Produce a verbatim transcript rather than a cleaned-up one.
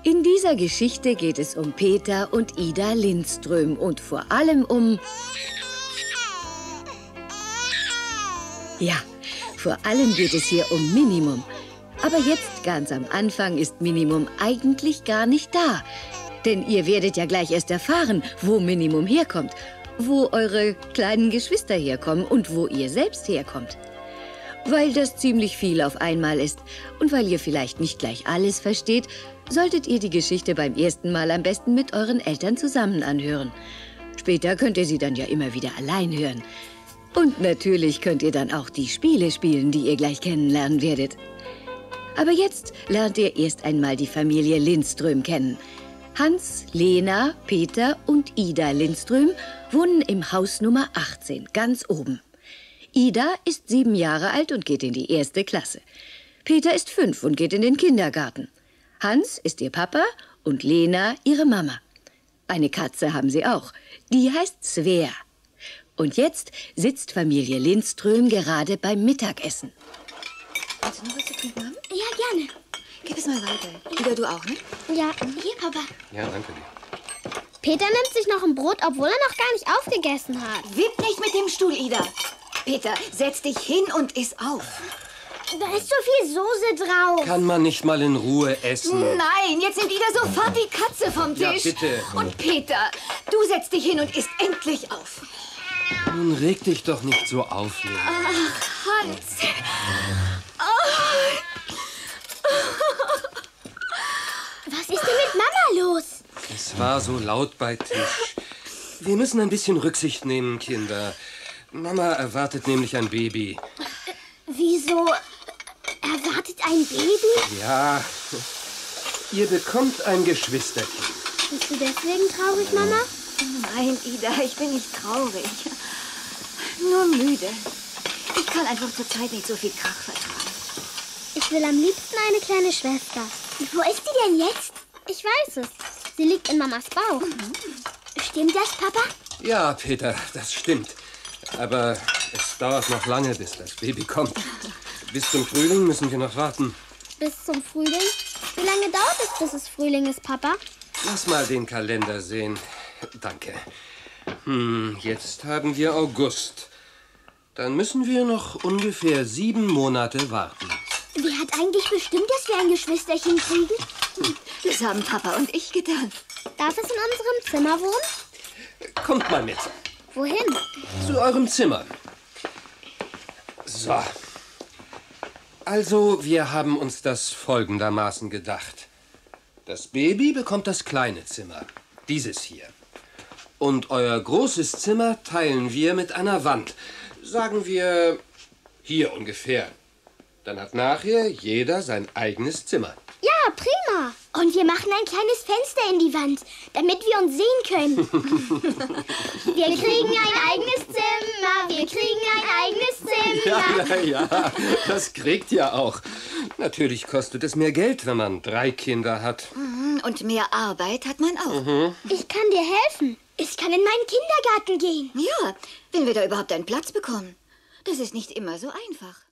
In dieser Geschichte geht es um Peter und Ida Lindström und vor allem um... Ja, vor allem geht es hier um Minimum. Aber jetzt, ganz am Anfang, ist Minimum eigentlich gar nicht da. Denn ihr werdet ja gleich erst erfahren, wo Minimum herkommt, wo eure kleinen Geschwister herkommen und wo ihr selbst herkommt. Weil das ziemlich viel auf einmal ist und weil ihr vielleicht nicht gleich alles versteht, solltet ihr die Geschichte beim ersten Mal am besten mit euren Eltern zusammen anhören. Später könnt ihr sie dann ja immer wieder allein hören. Und natürlich könnt ihr dann auch die Spiele spielen, die ihr gleich kennenlernen werdet. Aber jetzt lernt ihr erst einmal die Familie Lindström kennen. Hans, Lena, Peter und Ida Lindström wohnen im Haus Nummer achtzehn, ganz oben. Ida ist sieben Jahre alt und geht in die erste Klasse. Peter ist fünf und geht in den Kindergarten. Hans ist ihr Papa und Lena ihre Mama. Eine Katze haben sie auch. Die heißt Svea. Und jetzt sitzt Familie Lindström gerade beim Mittagessen. Willst du noch was zu trinken haben? Ja, gerne. Gib es mal weiter. Ida, du auch, ne? Ja, hier, Papa. Ja, danke dir. Peter nimmt sich noch ein Brot, obwohl er noch gar nicht aufgegessen hat. Wipp nicht mit dem Stuhl, Ida. Peter, setz dich hin und iss auf. Da ist so viel Soße drauf. Kann man nicht mal in Ruhe essen? Nein, jetzt nimmt Ida sofort die Katze vom Tisch. Ja, bitte. Und Peter, du setzt dich hin und isst endlich auf. Nun reg dich doch nicht so auf, Lena. Ach, Hans. Was ist denn mit Mama los? Es war so laut bei Tisch. Wir müssen ein bisschen Rücksicht nehmen, Kinder. Mama erwartet nämlich ein Baby. Wieso erwartet ein Baby? Ja, ihr bekommt ein Geschwisterkind. Bist du deswegen traurig, Mama? Nein, Ida, ich bin nicht traurig. Nur müde. Ich kann einfach zurzeit nicht so viel Krach vertragen. Ich will am liebsten eine kleine Schwester. Wo ist die denn jetzt? Ich weiß es. Sie liegt in Mamas Bauch. Mhm. Stimmt das, Papa? Ja, Peter, das stimmt. Aber es dauert noch lange, bis das Baby kommt. Bis zum Frühling müssen wir noch warten. Bis zum Frühling? Wie lange dauert es, bis es Frühling ist, Papa? Lass mal den Kalender sehen. Danke. Hm, jetzt haben wir August. Dann müssen wir noch ungefähr sieben Monate warten. Wer hat eigentlich bestimmt, dass wir ein Geschwisterchen kriegen? Das haben Papa und ich getan. Darf es in unserem Zimmer wohnen? Kommt mal mit. Wohin? Zu eurem Zimmer. So. Also, wir haben uns das folgendermaßen gedacht. Das Baby bekommt das kleine Zimmer. Dieses hier. Und euer großes Zimmer teilen wir mit einer Wand. Sagen wir hier ungefähr. Dann hat nachher jeder sein eigenes Zimmer. Ja, prima. Und wir machen ein kleines Fenster in die Wand, damit wir uns sehen können. Wir kriegen ein eigenes Zimmer, wir kriegen ein eigenes Zimmer. Ja, ja, ja, das kriegt ihr auch. Natürlich kostet es mehr Geld, wenn man drei Kinder hat. Und mehr Arbeit hat man auch. Mhm. Ich kann dir helfen. Ich kann in meinen Kindergarten gehen. Ja, wenn wir da überhaupt einen Platz bekommen. Das ist nicht immer so einfach.